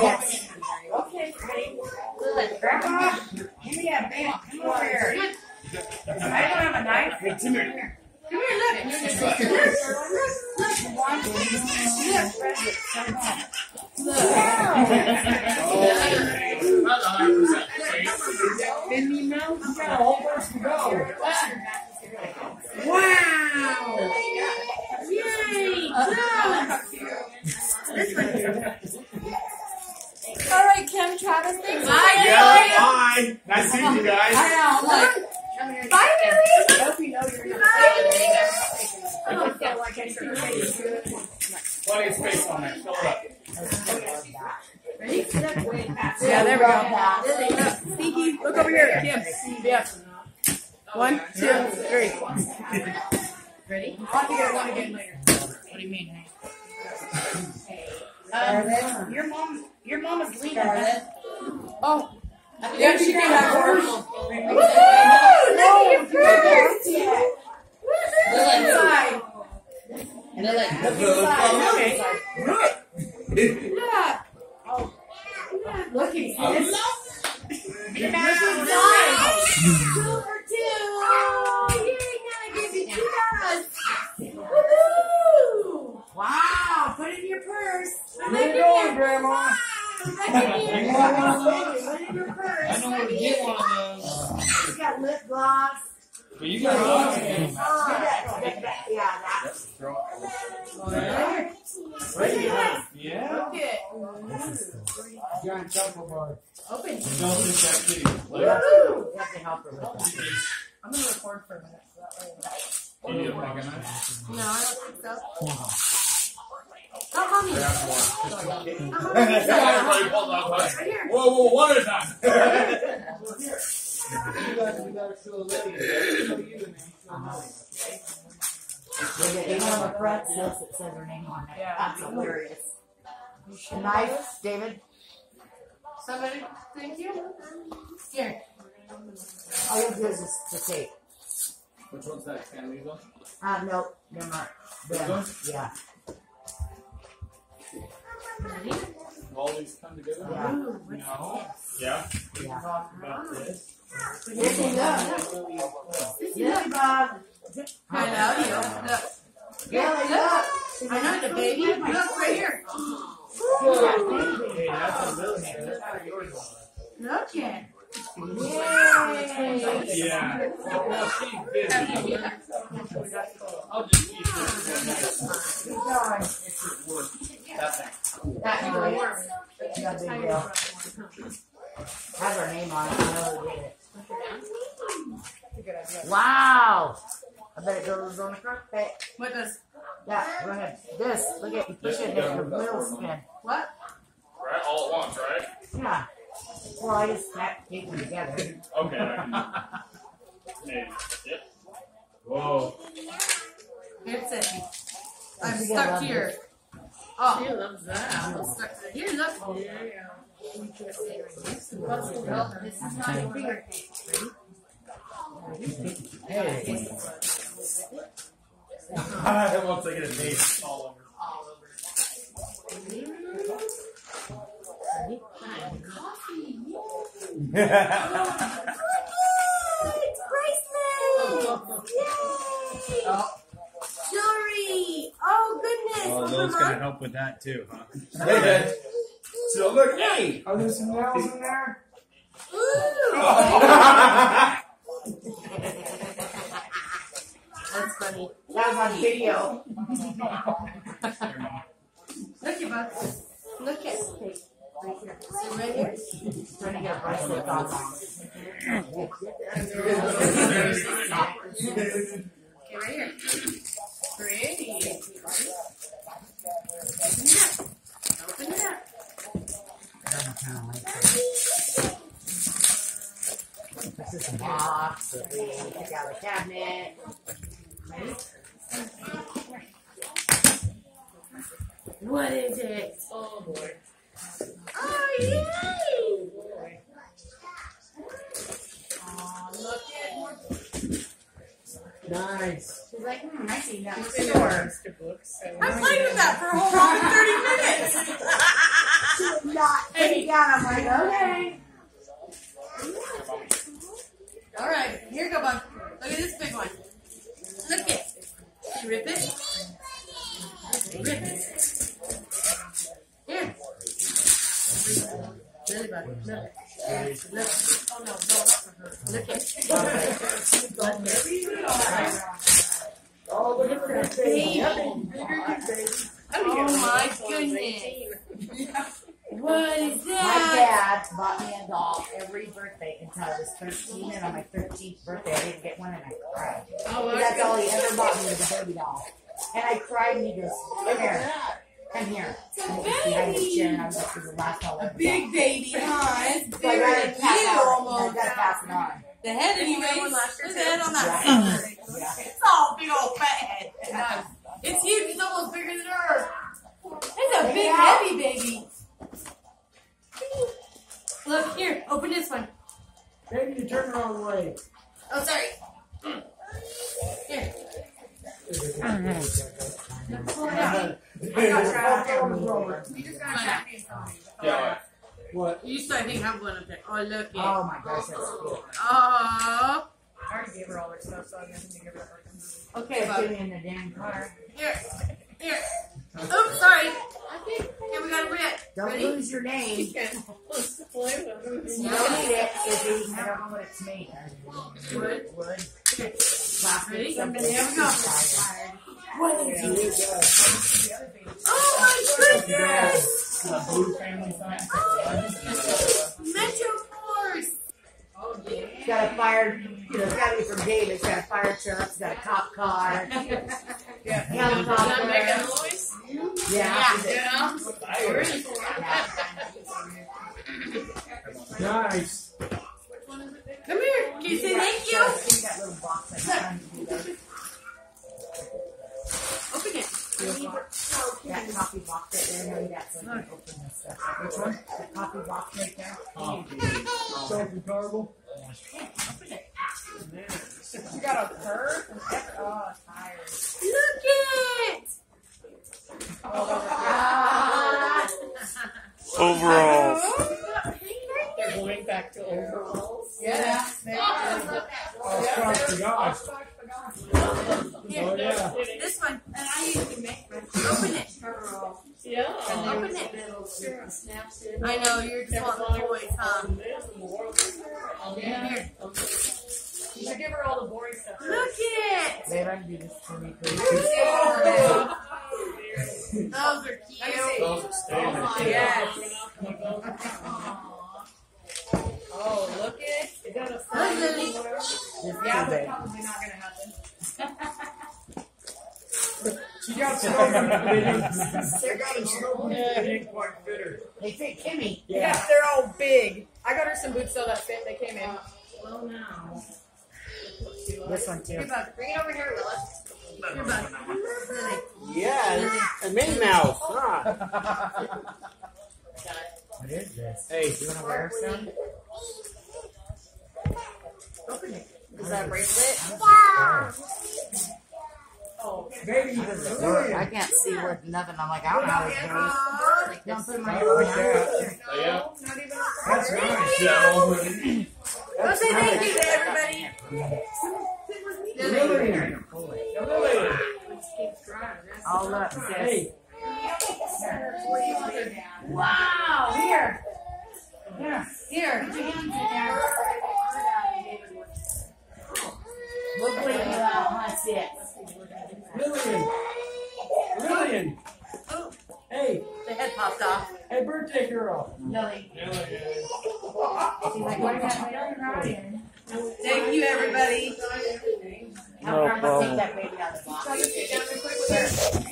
Yes. Okay, ready? Grandma, give me a band. Come over here. I don't have a knife. Hey, come here. Come here, look. Look. Look, present. Come on. Minnie Mouse, you got a whole verse to go. Wow! Yay! This one here. All right, Kim, Travis, thanks. Bye. Nice seeing you guys. I know, I'm like, bye, Mary. I hope you know you're not. I don't feel like I should say Plenty of space on there. Fill it up. Ready? Yeah, there we go. Look, Sneaky, look over here, Kim. Yeah. 1, 2, 3. Ready? I'll have to get one again later. What do you mean, your mom is leaving. Oh. Yeah, she came back for us. Woo! Look at your first! Look inside. Look. Oh. Look inside. Silver too. Oh, yay, Nana gave you $2. Woohoo! Wow, put it in your purse. Where you going, Grandma? Put it in your purse. I know where to get one of those. It's got lip gloss. But you got one. Yeah, that's. Yeah. Okay. Giant chocolate bar. Open. Don't miss that kitty. Woohoo! You have to help her with that. I'm going to record for a minute. So You need a pocket knife? no, I don't think so. Oh, mommy. Grab one. Right Hold on, Right here. Whoa, one at a time. We gotta show Lilly. Show you the name. With the name on the front says it says her name on it. Yeah. That's hilarious. The knife, David. Somebody, thank you. Here. All you do is just tape. Which one's that? Can we go? Nope, never mind. This Them. one? Yeah. All these come together? Yeah. No. Yeah? Yeah. Talk about this. This is up. Lily Bob. I know you. Look. Lily, look. I know the baby. Look right here. Hey, that's a Lily. That's not yours. Look it. Yay. Yeah. Well, she's busy. I'll just keep this. Keep going. It should work. That thing. That works. No big deal. Has her name on it. I know who did it. Wow. I bet it goes on the carpet. What does? Yeah, go ahead. This. Look at you. Push it in the middle skin. What? Right? All at once, right? Yeah. Well, I just snapped the them together. Okay. Maybe. Yep. Whoa. It's it. I'm She stuck loves here. it. Oh. She loves that. I'm stuck here. Look. Well, this is not your finger. Hey. I won't take it a day. All over. All over. Coffee. It's bracelets! Yay! Jewelry! Oh, goodness! Oh, those gonna help with that too, huh? So look, hey! Are there some nails in there? That's funny. That was on video. Look at Bud. Look at right here. See right here? Trying to get a bracelet on. Okay, right here. Pretty. Open it up. This is a box that we took out of the cabinet. What is it? Oh boy. Oh, yay! Oh, look at Nice. She's like, I see that in the She's store. Mr. Books. I played with that for a whole long 30 minutes. Not And baby down. I'm like, okay. All right, here you go, bud. Look at this big one. Look it. You rip it. Rip it. Here. Really, bud. Look. Look. Oh no, not for her. Look it. Oh, look at that baby. Oh my goodness. What is My that? dad bought me a doll every birthday until I was 13, and on my 13th birthday, I didn't get one, and I cried. Oh, That's all he ever bought me was a baby doll. And I cried, and he goes, come here. Come here. And it was behind his chair, and I was like, this is the last doll I ever Big bought. baby, huh? It's So I bigger gotta than pass you it on. I almost. gotta pass it on. The head anyways. Look at the head on that. Yeah. It's all big old fat head. It's huge. It's almost bigger than her. It's a big, heavy baby. Look, here. Open this one. Baby, you turn the wrong way. Oh, sorry. Here. Pull it out. Yeah. What? You used to, I think, have one up there. Oh, look it. Oh my gosh, that's cool. Oh. I already gave her all their stuff, so I'm going to give her Okay, Put Bob. it in the damn car. Here. Here. Oops, sorry. Here, we got a rip. Don't Ready? lose your name. You don't need it, Izzy. I don't know what it's made of. Wood. Wood. Here. Plastic. Ready? Something. There we go. What is it? Oh, my goodness. Blue family sign. Metro Force. It's got a fire, it's got to be from David. It's got a fire truck. It's got a cop car. Helicopter. Yeah. Nice. Come here. Can you say thank you? See that little box I'm trying to do there? Open it. That coffee box right there. Maybe that's when you open this stuff. Which one? That coffee box right there. Sophie Carvel. Open it. You got a purse? Oh, tired. Look it. Overalls. They're going back to overalls. Yeah. Oh, Scott forgot. Here. Oh, yeah. This one. And I usually make one. Open it. Yeah. Open it. I know, you're just wanting the toys, huh? Here. You should give her all the boring stuff. Look it. Babe, I can do this for me, please. Those are cute. Those are standard. Yes. Oh, look it. Is that a Look, sign? Lily. This Yeah, too, but babe. probably not going to happen. She got smoking. They got him smoking. Yeah. They didn't quite fit her. They fit Kimmy. Yeah, they're all big. I got her some boots though that fit. They came in. Well, now. This one too. Here, bud. Bring it over here, Willa. Here, bud. Lily. Yeah, a Minnie Mouse. Huh? What is this? Hey, You want to wear some? Open it. Is that a bracelet? Oh, Baby, I can't see worth nothing. I'm like, I don't know how it goes. Don't put my I phone like on. that. Yeah. not even That's nice. Go say thank you to everybody. Lily. Lily. Oh, look, sis. Hey. Wow, here. Here. Put your hands in there. We'll bleed you out, huh, sis? Lillian. Lillian. Hey. The head popped off. Hey, birthday girl. Lily. She's like, what is that? Thank you, everybody. I'm trying to take that baby out of the box.